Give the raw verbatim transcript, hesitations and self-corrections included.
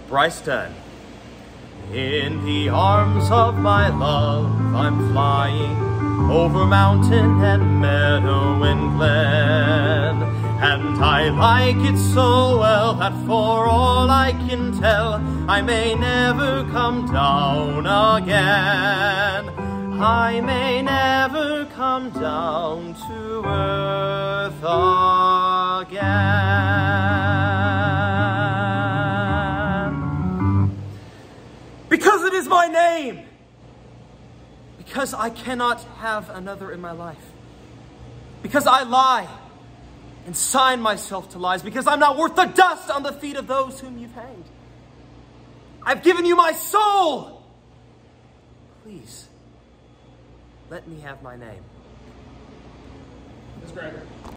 Bryce Dunn. In the arms of my love, I'm flying over mountain and meadow and glen. And I like it so well that for all I can tell, I may never come down again. I may never come down to earth again. Because it is my name. Because I cannot have another in my life. Because I lie and sign myself to lies. Because I'm not worth the dust on the feet of those whom you've hanged. I've given you my soul. Please, let me have my name. Miz Grant.